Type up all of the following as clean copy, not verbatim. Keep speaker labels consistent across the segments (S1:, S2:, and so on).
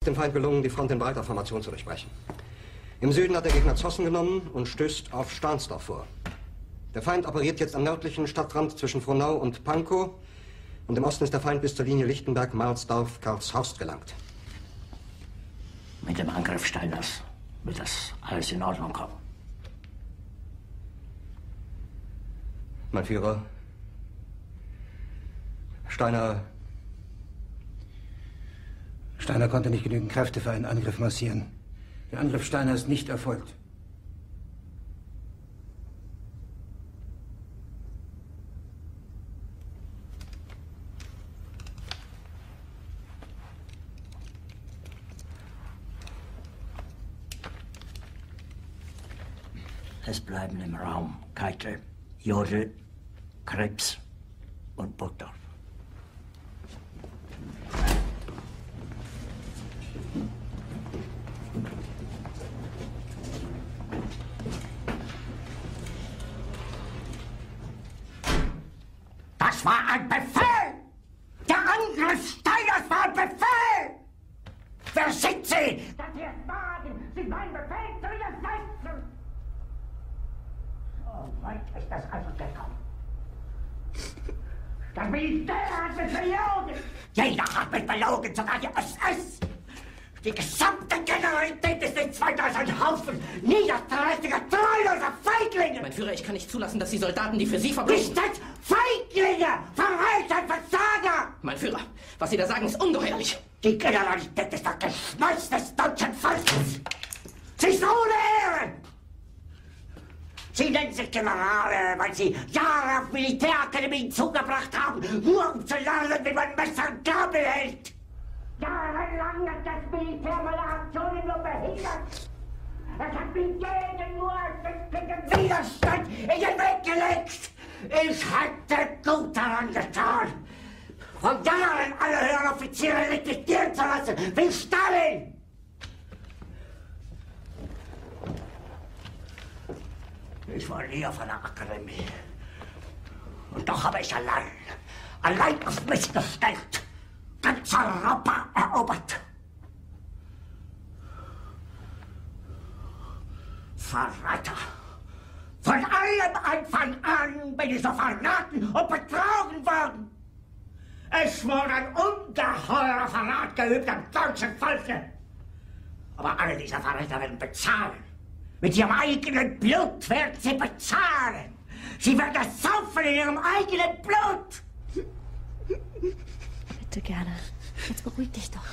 S1: Dem Feind gelungen, die Front in breiter Formation zu durchbrechen. Im Süden hat der Gegner Zossen genommen und stößt auf Stahnsdorf vor. Der Feind operiert jetzt am nördlichen Stadtrand zwischen Frohnau und Pankow. Und im Osten ist der Feind bis zur Linie Lichtenberg-Marsdorf-Karlshorst gelangt.
S2: Mit dem Angriff Steiners wird das alles in Ordnung kommen.
S1: Mein Führer, Steiner
S3: konnte nicht genügend Kräfte für einen Angriff massieren. Der Angriff Steiner ist nicht erfolgt.
S2: Es bleiben im Raum Keitel, Jodl, Krebs und Burgdorf.
S4: Das war ein Befehl! Der Angriff Steiners war ein Befehl! Wer sind Sie, dass Sie es wagen, sich meinen Befehl zu widersetzen? So weit ist das also gekommen. Das Militär hat mich belogen! Jeder hat mich belogen, sogar die SS! Die gesamte Generalität ist nichts weiter als ein Haufen niederträchtiger, treuloser Feiglinge!
S5: Mein Führer, ich kann nicht zulassen, dass die Soldaten, die für Sie verbringen...
S4: Nicht als Feiglinge! Verreiter, Versager!
S5: Mein Führer, was Sie da sagen, ist ungeheuerlich.
S4: Die Generalität ist das Geschmeiß des deutschen Volkes! Sie ist ohne Ehre! Sie nennen sich Generale, weil Sie Jahre auf Militärakademien zugebracht haben, nur um zu lernen, wie man Messer und Gabel hält! Jahrelang hat das Militär meine Aktionen nur behindert! Es hat mir jeden nur erschütternden Widerstand in den Weg gelegt! Ich hätte gut daran getan, von Jahren alle höheren Offiziere liquidieren zu lassen, wie Stalin! Ich war nie auf einer Akademie. Und doch habe ich allein auf mich gestellt, ganz Europa erobert. Verräter! Von allem Anfang an bin ich so verraten und betrogen worden. Es wurde ein ungeheurer Verrat geübt am deutschen Volke. Aber alle diese Verräter werden bezahlen. Mit ihrem eigenen Blut werden sie bezahlen. Sie werden es saufen in ihrem eigenen Blut.
S6: Bitte gerne. Jetzt beruhig dich doch.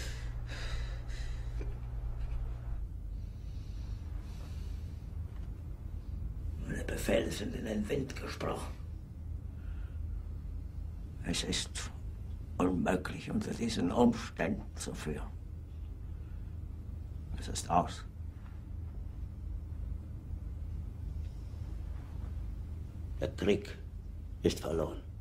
S2: Meine Befehle sind in den Wind gesprochen. Es ist unmöglich, unter diesen Umständen zu führen. Es ist aus. Der Krieg ist verloren.